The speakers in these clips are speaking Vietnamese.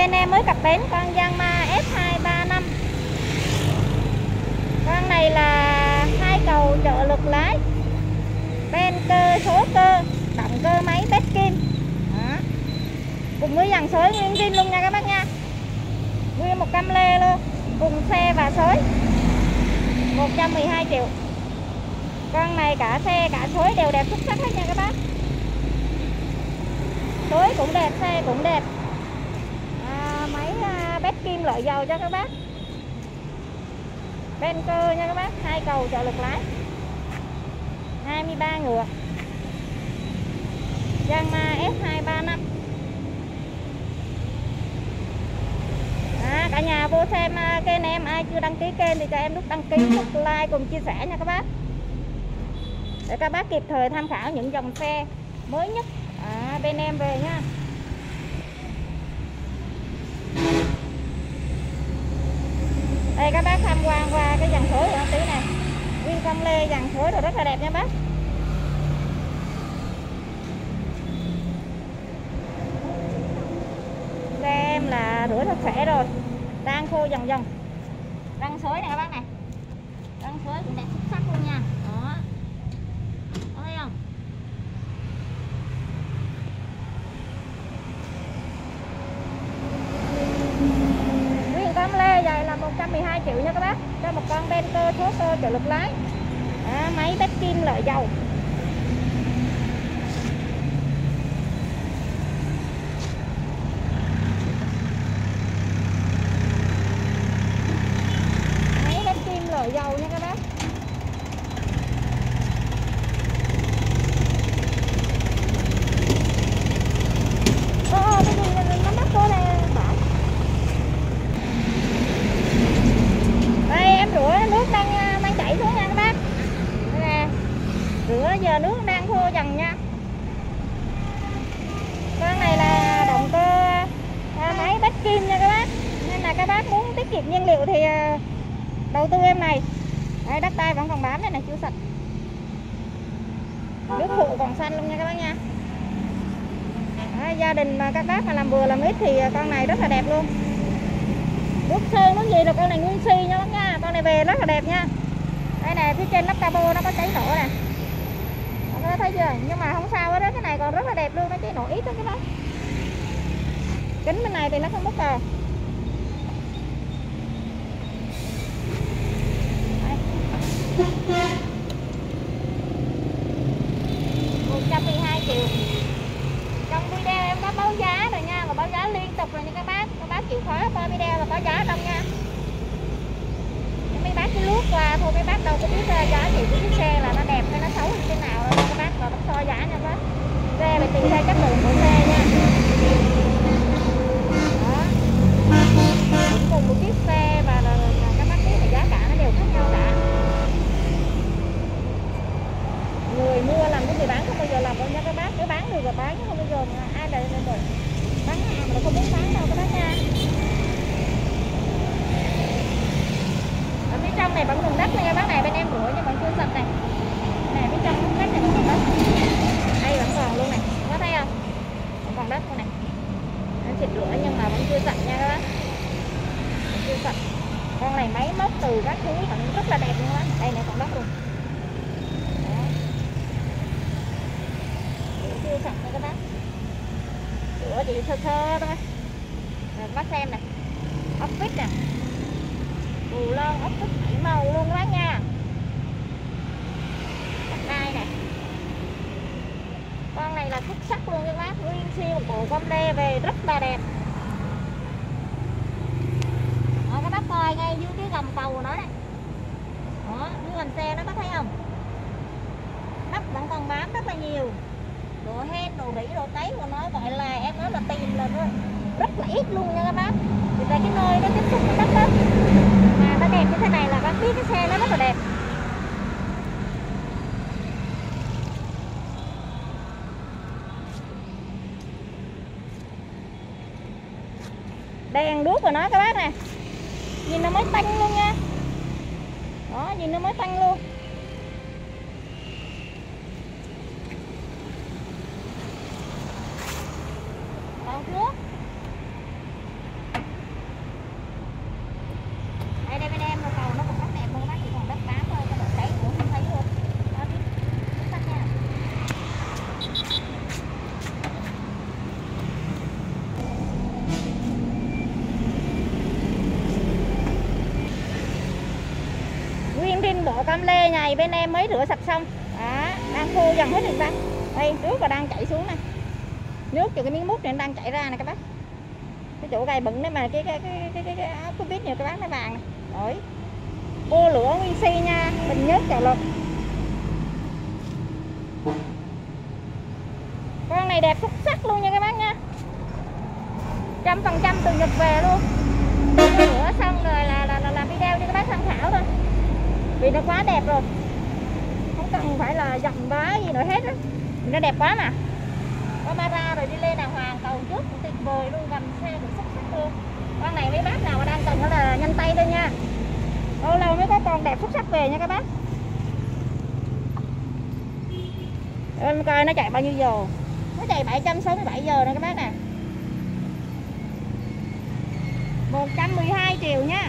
bên em mới cập bến con Yanmar S235. Con này là 2 cầu trợ lực lái, ben cơ số cơ, động cơ máy bét kim. Đó. Cùng với dàn xới nguyên zin luôn nha các bác nha. Nguyên 100 lê luôn, cùng xe và xới. 112 triệu. Con này cả xe cả xới đều đẹp xuất sắc hết nha các bác. Xới cũng đẹp, xe cũng đẹp. Máy bét kim lợi dầu cho các bác. Ben cơ nha các bác, 2 cầu trợ lực lái, 23 ngựa, Yanmar S235. Cả nhà vô xem kênh em, ai chưa đăng ký kênh thì cho em nút đăng ký, nút like cùng chia sẻ nha các bác, để các bác kịp thời tham khảo những dòng xe mới nhất bên em về nha. Đây các bác tham quan qua cái dàn phối của nó tí này, nguyên công lê dàn phối rồi rất là đẹp nha bác. Xe em là rửa sạch sẽ rồi, đang khô dần dần. Răng xới này các bác này, răng xới cũng đẹp xuất sắc luôn nha. Đó, có thấy không? Con lê vậy là 112 triệu nha các bác, cho một con ben cơ số cơ trợ lực lái, máy bét kim lợi dầu. Máy bét kim lợi dầu nha các bác. Cái gì nó mắc cô này bỏ. Đây em rửa nước đang chảy xuống nha các bác. Đây nè, rửa giờ nước đang khô dần nha. Con này là động cơ máy bét kim nha các bác, nên là các bác muốn tiết kiệm nhiên liệu thì đầu tư em này. Đây, đất đai vẫn còn bám đây này, chưa sạch, nước phụ còn xanh luôn nha các bác nha. Gia đình mà các bác mà làm vừa làm ít thì con này rất là đẹp luôn. Nước sơn nước gì là con này nguyên si nha bác nha. Con này về rất là đẹp nha. Đây nè, phía trên nắp cabo nó có cháy nổ nè, các bác thấy chưa? Nhưng mà không sao hết đó, cái này còn rất là đẹp luôn, nó cháy nổ ít đó các bác. Kính bên này thì nó không mất cờ. 112 triệu. Trong video em có báo giá rồi nha, và báo giá liên tục rồi nha các bác. Các bác chịu khó coi video là có giá trong nha. Mấy bác cứ lướt qua thôi, mấy bác đâu có biết giá trị của chiếc xe là nó đẹp hay nó xấu như thế nào đâu các bác, và bắt so giá nha các bác. Xe phải tùy theo chất lượng của xe nha. Đó. Cũng cùng một chiếc xe và các bác biết là giá cả nó đều khác nhau cả. Người mua làm cái người bán không bao giờ làm đâu nha các bác. Nếu bán được là bán, chứ không bao giờ mà ai lại rồi bán hàng mà không muốn bán đâu các bác nha. Ở phía trong này vẫn còn đất nha các bác này, bên em rửa nhưng vẫn chưa sạch này. Nè, phía trong đất này vẫn còn đất. Đây vẫn còn luôn này, có thấy không? Vẫn còn đất luôn này. Nó xịt rửa nhưng mà vẫn chưa sạch nha các bác. Chưa sạch. Con này máy móc từ các thứ vẫn rất là đẹp luôn á. Đây này còn đất luôn. Chưa sạch nha các bác. Rửa chỉ sơ sơ thôi. Rồi các bác xem nè, ốc vít nè, bù lon ốc vít 7 màu luôn các bác nha. Đất đai nè, con này là xuất sắc luôn các bác, nguyên siêu bộ con đê về rất là đẹp. Đó, các bác coi ngay dưới cái gầm cầu của nó này. Đó, dưới gầm xe nó có thấy không? Đất vẫn còn bám rất là nhiều. Độ hen, đồ rỉ, đồ tấy của nó gọi là em nói là tìm là rất là ít luôn nha các bác. Vì tại cái nơi nó tiếp xúc với đất đó mà nó đẹp như thế này là bác biết cái xe nó rất là đẹp. Đèn đuốc của nó các bác nè, nhìn nó mới tanh luôn nha. Đó, nhìn nó mới tanh luôn. Còn trước cam lê này bên em mới rửa sạch xong. Đó, đang khô dần hết rồi các bác. Đây, nước là đang chảy xuống này. Nước từ cái miếng mút này đang chảy ra này các bác. Cái chỗ gai bẩn đấy mà cái áo Covid nhiều các bác nó vàng này. Rồi. Bô lửa nguyên si nha, bình nhất trợ lực. Con này đẹp xuất sắc luôn nha các bác nha. 100% từ Nhật về luôn. Rửa xong rồi là làm video cho các bác tham khảo thôi. Vì nó quá đẹp rồi. Không cần phải là dặm bá gì nữa hết á. Nó đẹp quá mà. Camera rồi đi lên đàng hoàng, cầu trước cũng tuyệt vời luôn, gầm xe cũng xuất sắc luôn. Con này mấy bác nào mà đang cần đó là nhanh tay thôi nha. Lâu lâu mới có con đẹp xuất sắc về nha các bác. Em coi nó chạy bao nhiêu giờ. Nó chạy 767 giờ nè các bác nè. 112 triệu nha.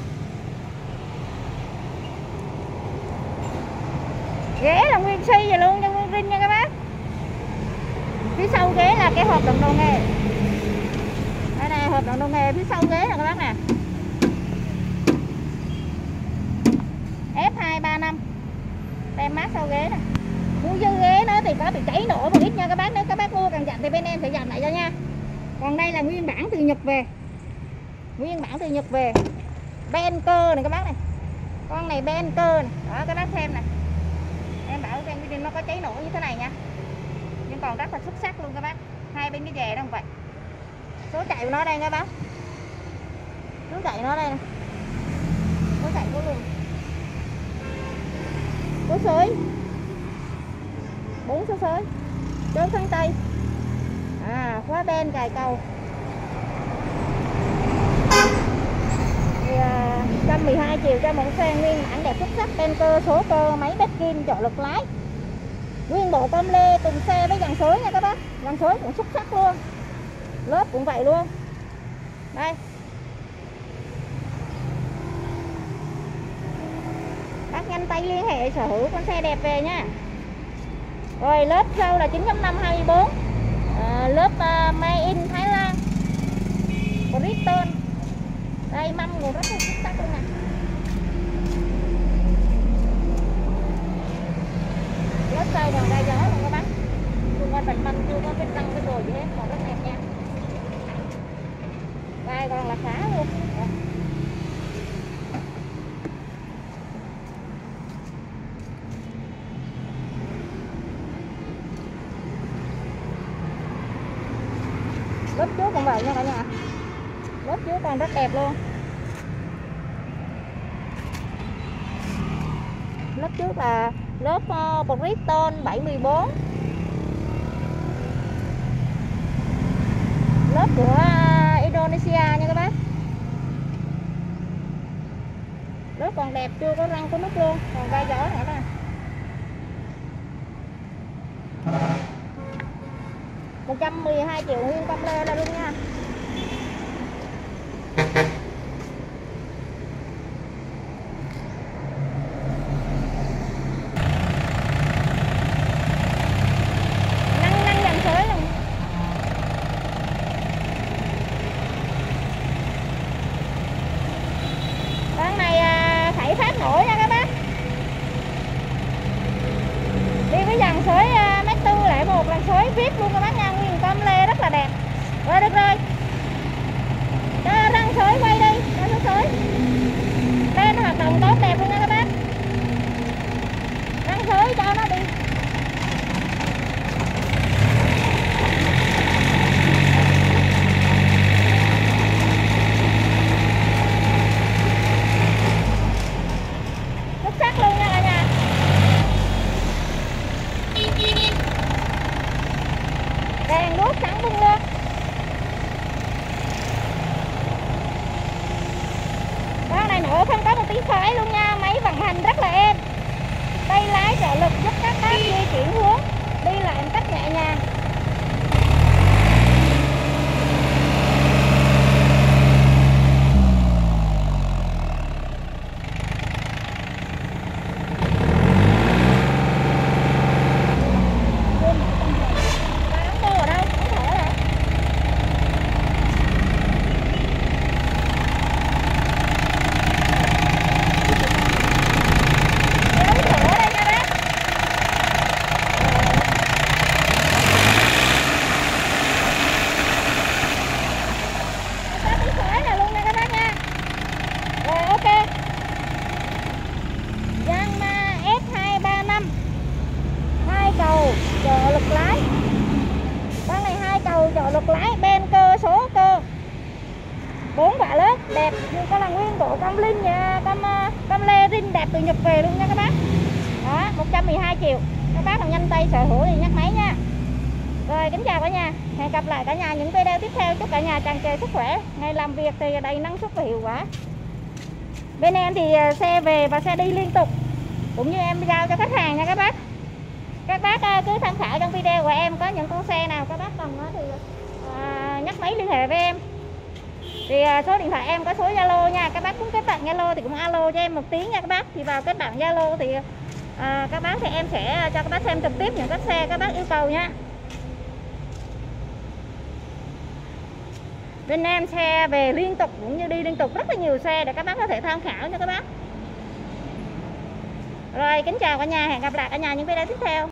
Ghế là nguyên si vậy luôn, cho nguyên rin nha các bác. Phía sau ghế là cái hộp đựng đồ nghề. Đây nè, hộp đựng đồ nghề phía sau ghế nè các bác nè. F235. Tem mát sau ghế nè. Mua dư ghế nó thì có bị cháy nổ một ít nha các bác. Nếu các bác mua cần dặn thì bên em sẽ dặn lại cho nha. Còn đây là nguyên bản từ Nhật về. Nguyên bản từ Nhật về. Benker này các bác này. Con này Benker này. Đó các bác xem này. Em bảo xem video nó có cháy nổ như thế này nha. Nhưng còn rất là xuất sắc luôn các bác. Hai bên cái dè đó không vậy. Số chạy của nó đây các bác. Số chạy nó đây nè. Số chạy của luôn. Số sới. 4 số sới. Chốt thân tay. Khóa ben cài cầu. Thì 112 triệu cho một xe nguyên bản đẹp xuất sắc. Benker số cơ, máy bét kim, trợ lực lái. Nguyên bộ com lê cùng xe với dàn xới nha các bác. Dàn xới cũng xuất sắc luôn. Lớp cũng vậy luôn. Đây. Bác nhanh tay liên hệ sở hữu con xe đẹp về nha. Rồi lớp sau là 9.524. Lớp Made in Thái Lan. Britain. Đây mâm cũng rất là xuất sắc luôn nè. Lớp sau còn ra gió luôn các bác. Chưa có bạch mâm, chưa có vết răng cái đồ gì hết, còn rất đẹp nha. Đây còn là khá luôn. Đây. Lớp trước cũng vậy nha cả nhà. Lớp trước còn rất đẹp luôn. Lớp trước là lớp Britain 714. Lớp của Indonesia nha các bác. Lớp còn đẹp, chưa có răng có nút luôn, còn gai gió nữa nè. Một 112 triệu nguyên com lê là luôn nha. Năng dàn xới luôn. Con này khải phát nổi nha các bác. Đi với dàn xới Max 4 lại một dàn xới VIP luôn các bác nha, nguyên com lê rất là đẹp. Rồi được rồi. Cho răng xới quay đi, cho nó xới. Lên hoạt động tốt đẹp luôn nha các bác. Răng xới cho nó đi. Xuất sắc luôn nha cả nhà. Đèn đuốc sẵn luôn luôn. Con này nổ không có một tí khói luôn nha. Máy vận hành rất là êm. Tay lái trợ lực giúp các bác di chuyển hướng, đi lại một cách nhẹ nhàng. lái. Con này 2 cầu trợ lực lái, ben cơ, số cơ, 4 quả lớn đẹp, như có là nguyên bộ cam linh nha, cam lê rin đẹp từ Nhật về luôn nha các bác. Đó, 112 triệu. Các bác nào nhanh tay sở hữu thì nhắc máy nha. Rồi, kính chào cả nhà. Hẹn gặp lại cả nhà những video tiếp theo. Chúc cả nhà tràn trề sức khỏe, ngày làm việc thì đầy năng suất và hiệu quả. Bên em thì xe về và xe đi liên tục, cũng như em giao cho khách hàng nha các bác. Các bác cứ tham khảo trong video của em, có những con xe nào các bác cần thì nhắc máy liên hệ với em. Thì số điện thoại em có số Zalo nha. Các bác muốn kết bạn Zalo thì cũng alo cho em một tiếng nha các bác. Thì vào kết bạn Zalo thì các bác thì em sẽ cho các bác xem trực tiếp những các xe các bác yêu cầu nha. Bên em xe về liên tục cũng như đi liên tục, rất là nhiều xe để các bác có thể tham khảo nha các bác. Rồi, kính chào cả nhà, hẹn gặp lại cả nhà những video tiếp theo.